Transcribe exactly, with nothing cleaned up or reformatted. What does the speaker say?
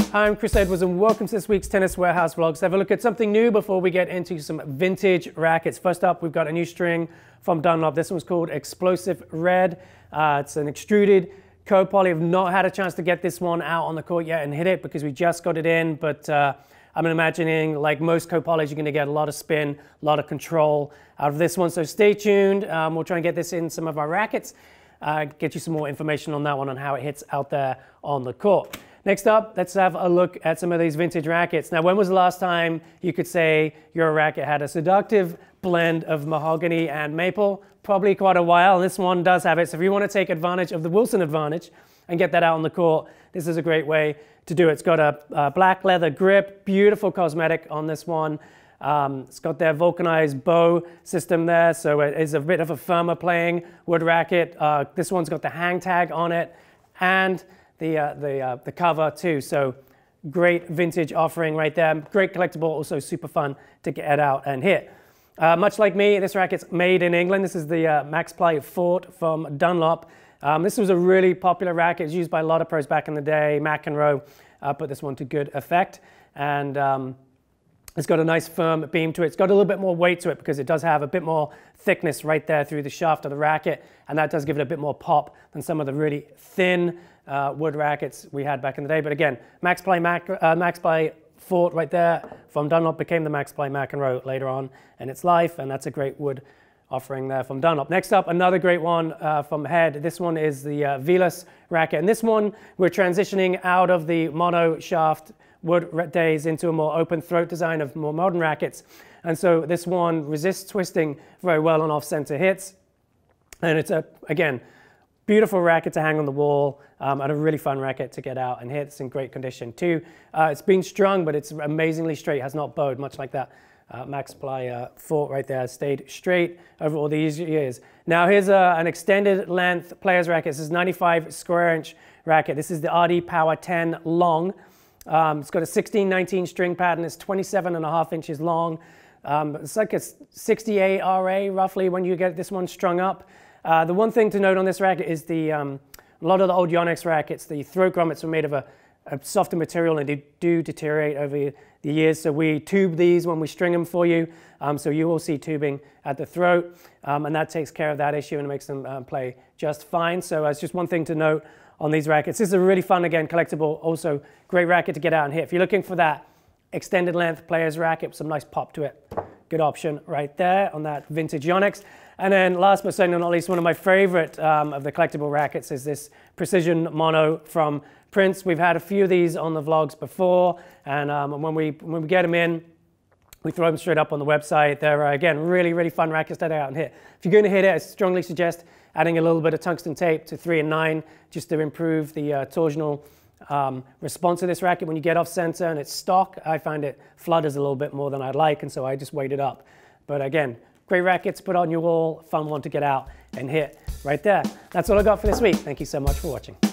I'm Chris Edwards and welcome to this week's Tennis Warehouse vlog. Let's have a look at something new before we get into some vintage rackets. First up, we've got a new string from Dunlop. This one's called Explosive Red. Uh, it's an extruded co-poly. I've not had a chance to get this one out on the court yet and hit it because we just got it in, but uh, I'm imagining, like most co-polys, you're going to get a lot of spin, a lot of control out of this one. So stay tuned. Um, we'll try and get this in some of our rackets, uh, get you some more information on that one, on how it hits out there on the court. Next up, let's have a look at some of these vintage rackets. Now, when was the last time you could say your racket had a seductive blend of mahogany and maple? Probably quite a while. This one does have it. So if you want to take advantage of the Wilson advantage and get that out on the court, this is a great way to do it. It's got a, a black leather grip, beautiful cosmetic on this one. Um, it's got their vulcanized bow system there, so it is a bit of a firmer playing wood racket. Uh, this one's got the hang tag on it and the, uh, the, uh, the cover too. So great vintage offering right there. Great collectible, also super fun to get out and hit. Uh, much like me, this racket's made in England. This is the uh, Maxply Fort from Dunlop. Um, this was a really popular racket. It was used by a lot of pros back in the day. McEnroe uh, put this one to good effect. And um, it's got a nice firm beam to it. It's got a little bit more weight to it because it does have a bit more thickness right there through the shaft of the racket. And that does give it a bit more pop than some of the really thin uh, wood rackets we had back in the day. But again, Maxply, Mac, uh, Maxply Fort right there from Dunlop became the Maxply McEnroe later on in its life. And that's a great wood offering there from Dunlop. Next up, another great one uh, from Head. This one is the uh, Velus racket. And this one, we're transitioning out of the mono shaft wood days into a more open throat design of more modern rackets. And so this one resists twisting very well on off-center hits. And it's, a again, beautiful racket to hang on the wall um, and a really fun racket to get out and hit. It's in great condition too. Uh, it's been strung, but it's amazingly straight, has not bowed, much like that uh, Maxply uh, Fort right there. Stayed straight over all these years. Now here's a, an extended length player's racket. This is ninety-five square inch racket. This is the R D Power ten long. Um, it's got a sixteen nineteen string pattern. It's twenty-seven and a half inches long. Um, it's like a sixty-eight R A roughly when you get this one strung up. Uh, the one thing to note on this racket is the um, a lot of the old Yonex rackets, the throat grommets were made of a, a softer material and they do deteriorate over the years. So we tube these when we string them for you. Um, so you will see tubing at the throat, um, and that takes care of that issue and makes them uh, play just fine. So that's just one thing to note on these rackets. This is a really fun, again, collectible, also great racket to get out and hit. If you're looking for that extended length player's racket with some nice pop to it, good option right there on that vintage Yonex. And then last but certainly not least, one of my favorite um, of the collectible rackets is this Precision Mono from Prince. We've had a few of these on the vlogs before, and um, when, we, when we get them in, we throw them straight up on the website. They're, uh, again, really, really fun rackets to get out and hit. If you're going to hit it, I strongly suggest adding a little bit of tungsten tape to three and nine just to improve the uh, torsional um, response of this racket when you get off center and it's stock. I find it flutters a little bit more than I'd like, and so I just weight it up. But again, great racket to put on your wall, fun one to get out and hit right there. That's all I got for this week. Thank you so much for watching.